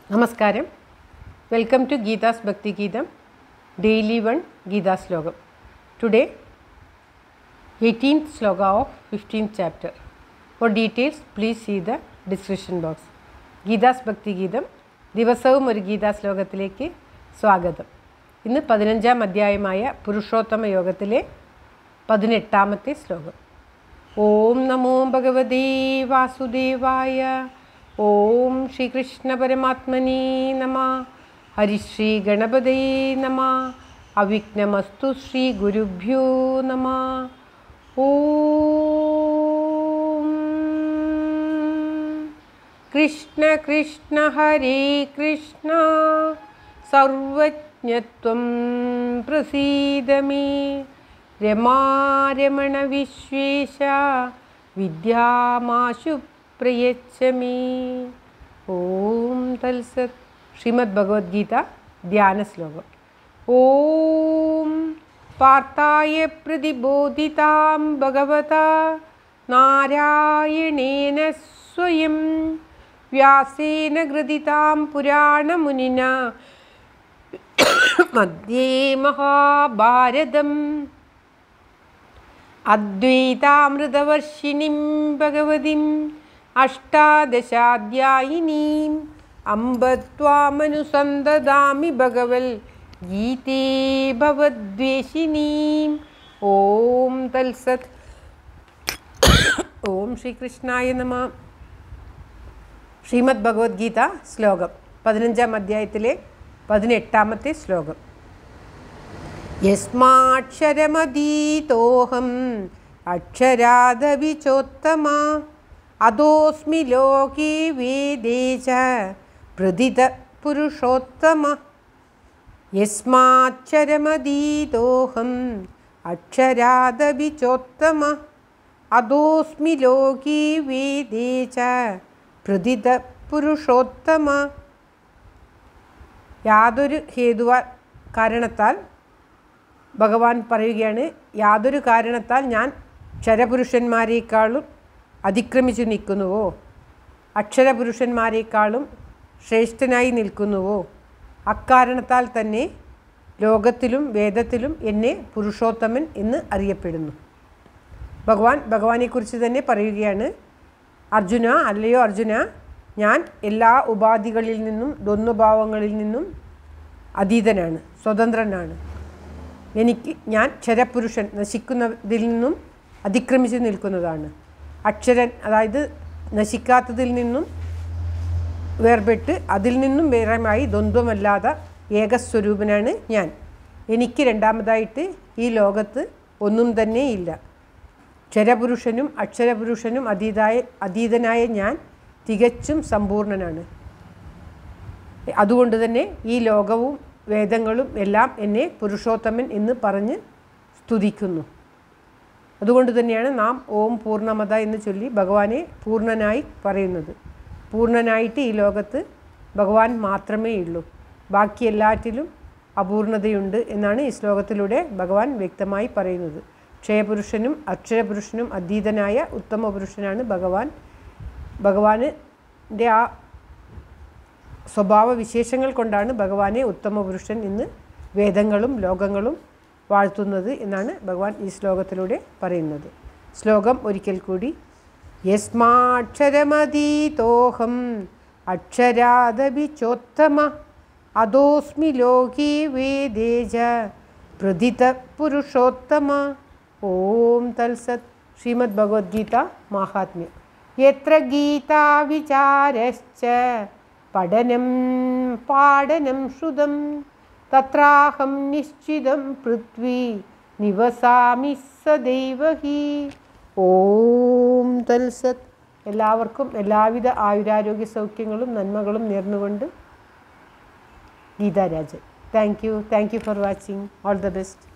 Namaskaram. Welcome to Geeta's Bhakti Geetam, Daily One Geeta Slogam. Today, 18th sloga of 15th chapter. For details, please see the description box. Geeta's Bhakti Geetam, ദിവസവും ഒരു ഗീതാ ശ്ലോകത്തിലേക്ക് സ്വാഗതം. ഇന്ന് 15ാം അധ്യായമായ പുരുഷോത്തമ യോഗത്തിലെ 18ാമത്തെ ശ്ലോകം. ഓം നമോ ഭഗവതേ വാസുദേവായ. ഓം ശ്രീകൃഷ്ണ പരമാത്മനേ നമഃ. ഹരിശ്രീ ഗണപതേ നമഃ. അവിഘ്നമസ്തു ശ്രീ ഗുരുഭ്യോ നമഃ. ഓം കൃഷ്ണ കൃഷ്ണ ഹരേ കൃഷ്ണ സർവജ്ഞത്വം പ്രസീദ മേ. രമാരമണ വിശ്വേശ വിദ്യാമാശു പ്രയച്ഛ മേ. ഓം തത്സത്. ശ്രീമദ് ഭഗവത്ഗീത ധ്യാന ശ്ലോകം. ഓം പാർത്ഥായ പ്രതിബോധിതാം ഭഗവതാ നാരായണേന സ്വയം വ്യാസേന ഗ്രഥിതാം പുരാണമുനിന മധ്യേ മഹാഭാരതം അദ്വൈതാമൃതവർഷിണീം ഭഗവതീം അഷ്ടാദശാധ്യായിനീം അംബ ത്വാമനുസന്തദാമി ഭഗവൽ ഗീതേ ഭവദ്വേഷിണീം. ഓം തത്സത്. ഓം ശ്രീകൃഷ്ണായ നമഃ. ശ്രീമദ് ഭഗവത്ഗീത ശ്ലോകം 15ാം അധ്യായത്തിലെ 18ാമത്തെ ശ്ലോകം. യസ്മാക്ഷരമധീതോഹം അക്ഷരാദവിചോത്തമ അദോസ്മി ലോകേ വേദേ ച പ്രതിത പുരുഷോത്തമ. യസ്മാക്ഷരമധീതോഹം അക്ഷരാദവിചോത്തമ അദോസ്മി ലോകേ വേദേ ച പ്രതിത പുരുഷോത്തമ. യാതൊരു കാരണത്താൽ ഭഗവാൻ പറയുകയാണ്, യാതൊരു കാരണത്താൽ ഞാൻ ക്ഷരപുരുഷന്മാരെക്കാളും അതിക്രമിച്ചു നിൽക്കുന്നുവോ, അക്ഷരപുരുഷന്മാരെക്കാളും ശ്രേഷ്ഠനായി നിൽക്കുന്നുവോ, അക്കാരണത്താൽ തന്നെ ലോകത്തിലും വേദത്തിലും എന്നെ പുരുഷോത്തമൻ എന്ന് അറിയപ്പെടുന്നു. ഭഗവാനെക്കുറിച്ച് തന്നെ പറയുകയാണ്, അർജുന, അല്ലയോ അർജുന, ഞാൻ എല്ലാ ഉപാധികളിൽ നിന്നും ദ്വന്ദ്വഭാവങ്ങളിൽ നിന്നും അതീതനാണ്, സ്വതന്ത്രനാണ്. ഞാൻ ക്ഷരപുരുഷൻ, നശിക്കുന്നതിൽ നിന്നും അതിക്രമിച്ച് നിൽക്കുന്നതാണ്. അക്ഷരൻ, അതായത് നശിക്കാത്തതിൽ നിന്നും വേർപെട്ട് അതിൽ നിന്നും വേറെയായി ദ്വന്ദ്വമല്ലാതെ ഏകസ്വരൂപനാണ് ഞാൻ. എനിക്ക് രണ്ടാമതായിട്ട് ഈ ലോകത്ത് ഒന്നും തന്നെ ഇല്ല. ക്ഷരപുരുഷനും അക്ഷരപുരുഷനും അതീതനായ ഞാൻ തികച്ചും സമ്പൂർണനാണ്. അതുകൊണ്ട് തന്നെ ഈ ലോകവും വേദങ്ങളും എല്ലാം എന്നെ പുരുഷോത്തമൻ എന്ന് പറഞ്ഞ് സ്തുതിക്കുന്നു. അതുകൊണ്ട് തന്നെയാണ് നാം ഓം പൂർണ്ണമത എന്ന് ചൊല്ലി ഭഗവാനെ പൂർണ്ണനായി പറയുന്നത്. പൂർണ്ണനായിട്ട് ഈ ലോകത്ത് ഭഗവാൻ മാത്രമേ ഉള്ളൂ, ബാക്കി എല്ലാറ്റിലും അപൂർണതയുണ്ട് എന്നാണ് ഈ ശ്ലോകത്തിലൂടെ ഭഗവാൻ വ്യക്തമായി പറയുന്നത്. ക്ഷയപുരുഷനും അക്ഷരപുരുഷനും അതീതനായ ഉത്തമ പുരുഷനാണ് ഭഗവാൻ. ഭഗവാന്റെ ആ സ്വഭാവ വിശേഷങ്ങൾ കൊണ്ടാണ് ഭഗവാനെ ഉത്തമ പുരുഷൻ എന്ന് വേദങ്ങളും ലോകങ്ങളും വാഴ്ത്തുന്നത് എന്നാണ് ഭഗവാൻ ഈ ശ്ലോകത്തിലൂടെ പറയുന്നത്. ശ്ലോകം ഒരിക്കൽ കൂടി. യസ്മാക്ഷരമധീതോഹം അക്ഷരാദവിചോത്തമ അദോസ്മി ലോകേ വേദേ ച പ്രതിത പുരുഷോത്തമ. ഓം തത്സത്. ശ്രീമദ് ഭഗവത്ഗീത മാഹാത്മ്യം. യത്ര ഗീതാ വിചാരശ്ച പഠനം പാഠനം ശ്രുതം തത്രാഹം നിശ്ചിതം പൃഥ്വി നിവസാമി സദൈവ ഹി. ഓം തത്സത്. എല്ലാവർക്കും എല്ലാവിധ ആയുരാരോഗ്യ സൗഖ്യങ്ങളും നന്മകളും നേർന്നുകൊണ്ട് Geetharajan. Thank you for watching. All the best.